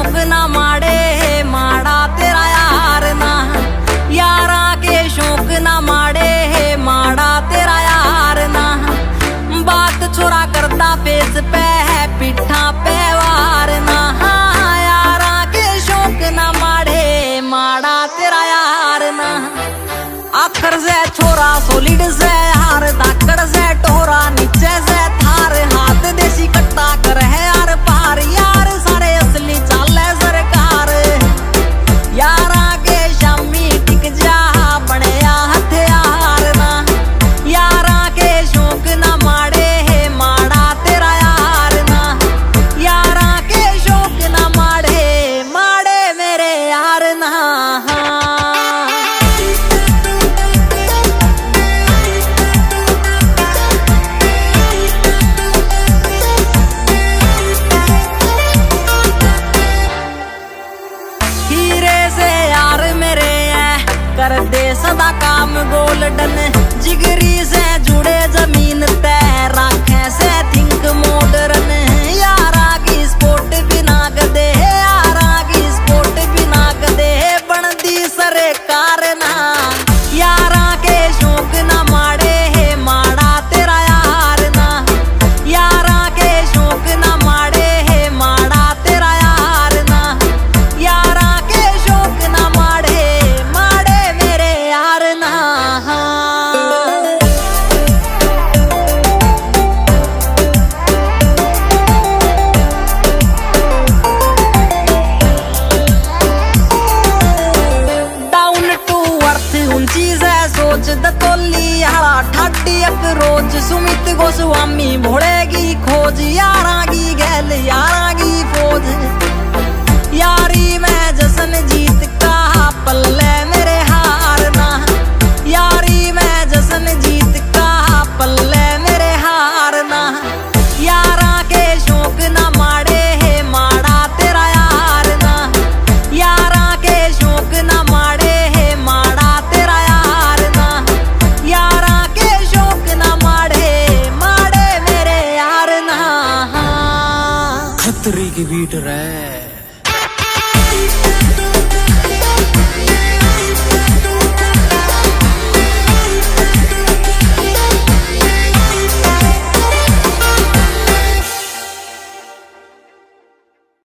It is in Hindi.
शौक ना माड़े माड़ा तेरा यार ना, यारा के शौक ना माड़े माड़ा तेरा यार ना। बात छोरा करता फेस पे पिठा पे वार ना, यारा के शौक ना माड़े माड़ा तेरा यार ना। आखर से छोरा सोलिड से हार, धाकड़ से टोरा नीचे से थार, हाथ देसी कट्टा कर है यार पार, यार सारे असली चाले सरकार। यारा के शामी टिक जा बनेया हथियार ना, यारा के शौक ना माड़े माड़ा तेरा यार ना, यारा के शौक ना माड़े माड़े मेरे यार ना। कर दे सदा काम गोल्डन, जिगरी से जुड़े जमीन तय राखे से थिंक मॉडर्न। यारा की स्पोर्ट बिना गदे, यारा की स्पोर्ट बिना गदे बनदी सरकार ना, यारा के शौक ना माड़े माड़ा तेरा यार ना, यारा के शौक ना माड़े माड़ा तेरा यार ना, यारा के शौक ना माड़े यार ना। डाउन टू अर्थ ऊंची से सोच दतोली हाड़ा ठाडी एक रोज, सुमित गोस्वामी भोड़ेगी खोज, यारा की गैल यारा की फौज। यारी में जसन जीत का पल्ले मेरे हार ना, यारी में जसन जीत का पल्ले मेरे हार ना, यारा के शौक ना माड़े माड़ा तेरा यार ना, यारा के शौक ना माड़े माड़ा तेरा यार ना, यारा के शौक ना माड़े माड़े मेरे यार ना। खतरे की बीट रे।